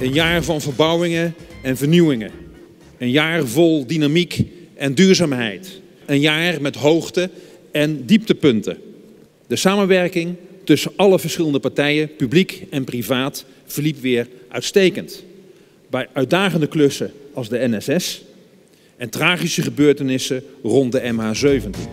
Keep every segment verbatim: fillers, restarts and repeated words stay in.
Een jaar van verbouwingen en vernieuwingen. Een jaar vol dynamiek en duurzaamheid. Een jaar met hoogte- en dieptepunten. De samenwerking tussen alle verschillende partijen, publiek en privaat, verliep weer uitstekend. Bij uitdagende klussen als de N S S en tragische gebeurtenissen rond de M H zeventien.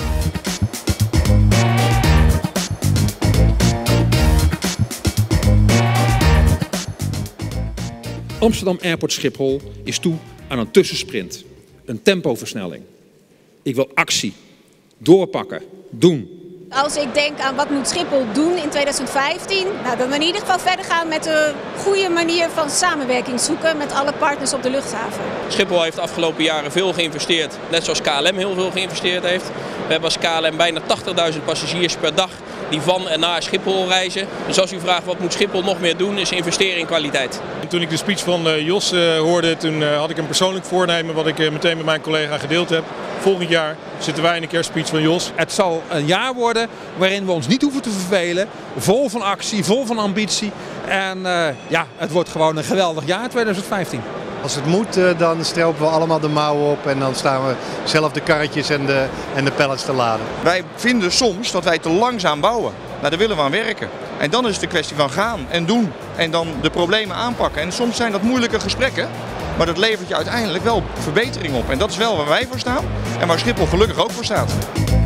Amsterdam Airport Schiphol is toe aan een tussensprint, een tempoversnelling. Ik wil actie, doorpakken, doen. Als ik denk aan wat moet Schiphol doen in tweeduizend vijftien, nou, dan in ieder geval verder gaan met een goede manier van samenwerking zoeken met alle partners op de luchthaven. Schiphol heeft de afgelopen jaren veel geïnvesteerd, net zoals K L M heel veel geïnvesteerd heeft. We hebben als K L M bijna tachtigduizend passagiers per dag die van en naar Schiphol reizen. Dus als u vraagt wat moet Schiphol nog meer doen, is investeren in kwaliteit. En toen ik de speech van uh, Jos uh, hoorde, toen uh, had ik een persoonlijk voornemen wat ik uh, meteen met mijn collega gedeeld heb. Volgend jaar zitten wij in de kerstspeech van Jos. Het zal een jaar worden waarin we ons niet hoeven te vervelen. Vol van actie, vol van ambitie. En uh, ja, het wordt gewoon een geweldig jaar tweeduizend vijftien. Als het moet, dan stropen we allemaal de mouwen op en dan staan we zelf de karretjes en de, en de pallets te laden. Wij vinden soms dat wij te langzaam bouwen. Nou, daar willen we aan werken. En dan is het een kwestie van gaan en doen en dan de problemen aanpakken. En soms zijn dat moeilijke gesprekken, maar dat levert je uiteindelijk wel verbetering op. En dat is wel waar wij voor staan en waar Schiphol gelukkig ook voor staat.